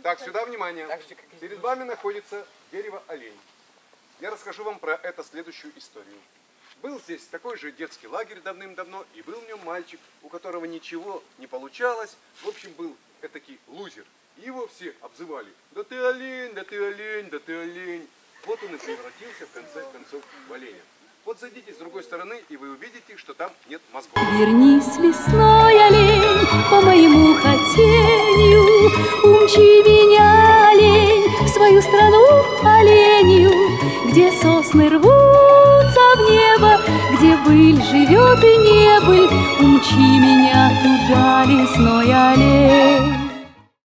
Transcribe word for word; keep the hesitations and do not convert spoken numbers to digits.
Так, сюда внимание. Перед вами находится дерево олень. Я расскажу вам про это следующую историю. Был здесь такой же детский лагерь давным-давно, и был в нем мальчик, у которого ничего не получалось. В общем, был этакий лузер. И его все обзывали: да ты олень, да ты олень, да ты олень. Вот он и превратился в конце концов в оленя. Вот зайдите с другой стороны, и вы увидите, что там нет мозгов. Вернись весной, олень, по моему хотению, умчи меня, олень, в свою страну оленью, где сосны рвутся в небо, где быль живет и небыль, умчи меня туда, лесной олень.